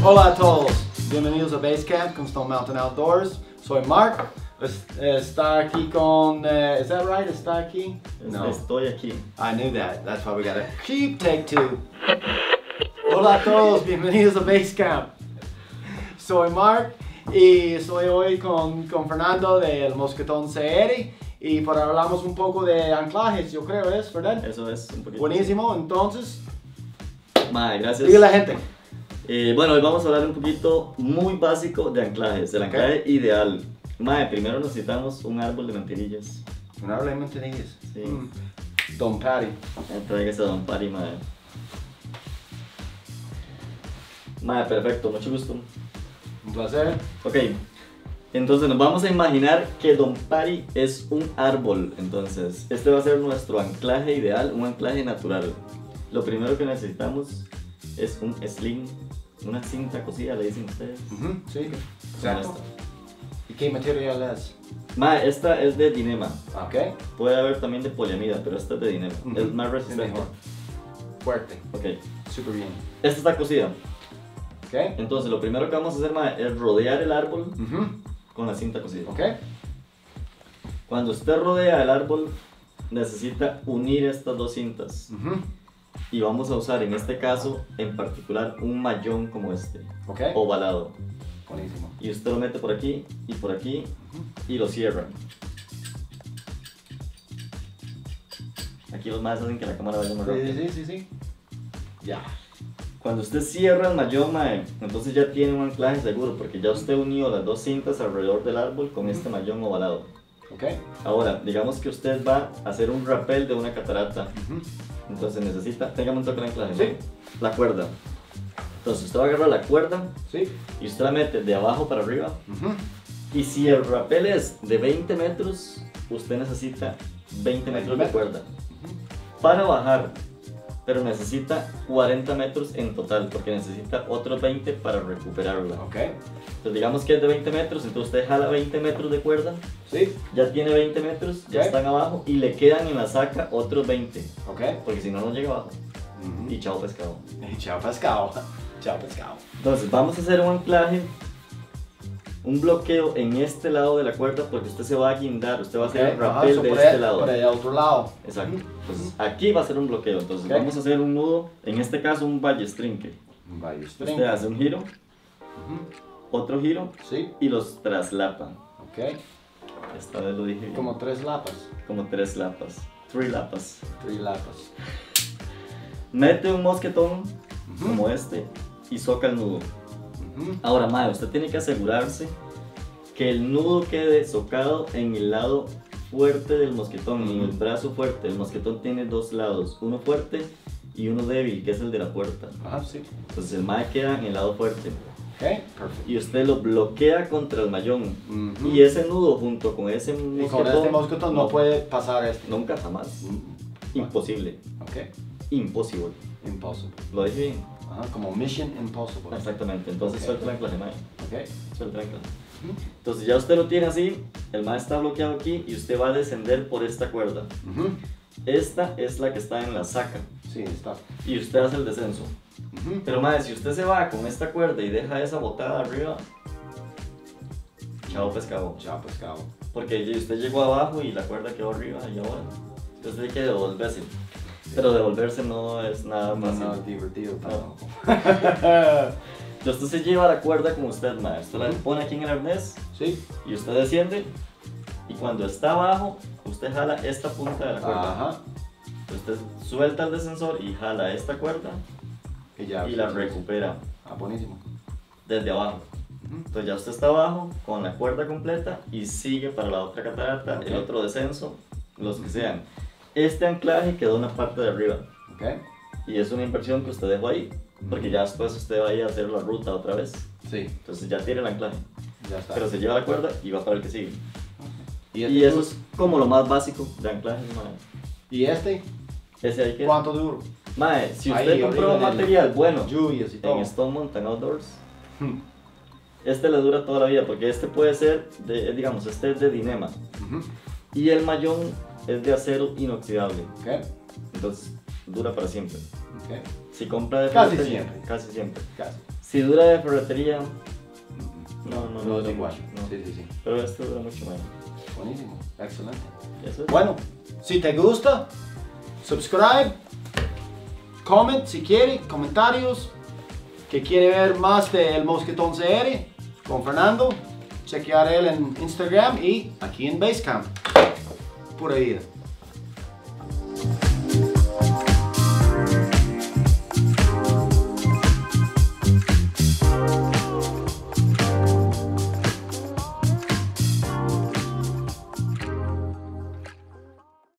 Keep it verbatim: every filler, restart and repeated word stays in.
Hola a todos, bienvenidos a Basecamp con Stone Mountain Outdoors. Soy Mark. Está aquí con, uh, is that right? Está aquí? No. Estoy aquí. I knew that. That's why we gotta keep take two. Hola a todos, bienvenidos a Basecamp. Soy Mark y estoy hoy con, con Fernando del Mosquetón C R y para hablamos un poco de anclajes, yo creo, ¿es verdad? Eso es, un poquito. Buenísimo, entonces. Mae, gracias. Diga a la gente. Eh, bueno, hoy vamos a hablar un poquito muy básico de anclajes, el anclaje Okay. ideal. Mae, primero necesitamos un árbol de mantillas. Un árbol de mantillas. Sí. Mm. Don Patty. Tráigase a Don Pari, mae. Mae, perfecto, mucho gusto. Un placer. Ok, entonces nos vamos a imaginar que Don Pari es un árbol. Entonces, este va a ser nuestro anclaje ideal, un anclaje natural. Lo primero que necesitamos es un sling, una cinta cosida, le dicen ustedes. Uh-huh. Sí, Como exacto. esta. ¿Y qué material es? Mae, esta es de dinema. Ok. Puede haber también de poliamida, pero esta es de dinema. Uh-huh. Es más Es resistente. mejor. Fuerte. Ok, Súper bien. esta está cosida. Ok. Entonces, lo primero que vamos a hacer, mae, es rodear el árbol Uh-huh. con la cinta cosida. Ok. Cuando usted rodea el árbol, necesita unir estas dos cintas. Uh-huh. Y vamos a usar en este caso en particular un mayón como este, Ok. ovalado. Buenísimo. Y usted lo mete por aquí y por aquí y lo cierra. Aquí los más hacen que la cámara vaya más rápido. Sí, sí, sí, sí. Ya. Cuando usted cierra el mayón, mae, entonces ya tiene un anclaje seguro porque ya usted unió las dos cintas alrededor del árbol con este mayón ovalado. Ok. Ahora, digamos que usted va a hacer un rappel de una catarata. Uh-huh. Entonces necesita, téngame un toque de anclaje. Sí. ¿No? La cuerda. Entonces usted va a agarrar la cuerda Sí. y usted la mete de abajo para arriba. Uh-huh. Y si el rappel es de veinte metros, usted necesita veinte metros de cuerda para bajar, pero necesita cuarenta metros en total porque necesita otros veinte para recuperarla. Ok. Entonces digamos que es de veinte metros, entonces usted jala veinte metros de cuerda, Sí. ya tiene veinte metros, ya Ok. están abajo y le quedan en la saca otros veinte, Ok. porque si no, no llega abajo. Uh-huh. Y chao pescado. Y chao pescado. Chao pescado. Entonces vamos a hacer un anclaje, un bloqueo en este lado de la cuerda porque usted se va a guindar, usted va a hacer el Ajá, rappel so de por este el- lado. Por el otro lado. Exacto. Ujú. Entonces aquí va a ser un bloqueo, entonces Ok. vamos a hacer un nudo, en este caso un ballestrinque. Un valle Usted hace un giro, Uh-huh. otro giro Sí. y los traslapa. Ok. Esta vez lo dije bien. Como tres lapas. Como tres lapas. Three lapas. Tres lapas. Mete un mosquetón Ujú. como este y soca el nudo. Uh-huh. Ahora, mae, usted tiene que asegurarse que el nudo quede socado en el lado fuerte del mosquetón, en el brazo fuerte. El mosquetón tiene dos lados, uno fuerte y uno débil, que es el de la puerta. Ajá, sí. Entonces el mae queda en el lado fuerte Ok. Perfecto. y usted lo bloquea contra el mayón. Ujú. Y ese nudo junto con ese Y mosquetón, con este mosquetón no puede pasar este. nunca jamás. Mm. Imposible. Ok. Imposible. Impossible. ¿Lo dije bien? Ajá, como Mission Impossible. Exactamente. Entonces Ok. suelta el anclaje, mae. Ok. Suelta el anclaje. Ujú. Entonces ya usted lo tiene así, el mae está bloqueado aquí y usted va a descender por esta cuerda. Ujú. Esta es la que está en la saca Sí, está. y usted hace el descenso. Ujú. Pero mae, si usted se va con esta cuerda y deja esa botada arriba, chao pescado. Chao pescado. Porque ya usted llegó abajo y la cuerda quedó arriba y ahora entonces hay que devolverse. Pero devolverse no es nada No, fácil. no es divertido No. tampoco. Entonces usted se lleva la cuerda como usted, mae. Usted la Ujú. pone aquí en el arnés Sí. y usted desciende. Y cuando está abajo, usted jala esta punta de la cuerda. Ajá. Usted suelta el descensor y jala esta cuerda Y ya. y la recupera Ah, buenísimo. desde abajo. Ujú. Entonces ya usted está abajo con la cuerda completa y sigue para la otra catarata, el Ok. otro descenso, los que sean. Este anclaje quedó en la parte de arriba Ok. y es una inversión que usted dejó ahí porque ya después usted va a ir a hacer la ruta otra vez. Sí. Entonces ya tiene el anclaje, Ya está. pero se lleva la cuerda y va para el que sigue. ¿Y este, Y eso du- es como lo más básico de anclaje, mae. ¿Y este? Ese hay que... ¿Cuánto duro? Mae, si Ahí, usted compró arriba un del- material bueno Lluvias y todo. en Stone Mountain Outdoors, Hmm. este le dura toda la vida porque este puede ser, de, digamos, este es de dinema Ujú. y el mayón es de acero inoxidable, Ok. entonces dura para siempre. Ok. Si compra de Casi ferretería- siempre. Casi siempre. Casi. Si dura de ferretería, no, no, no es dura igual. mucho, no. Sí, sí, sí. Pero esto dura mucho menos. Buenísimo, excelente. Eso es. Bueno, si te gusta, subscribe, comment si quiere, comentarios, que quiere ver más de El Mosquetón C R con Fernando, chequear él en Instagram y aquí en Basecamp. Pura vida.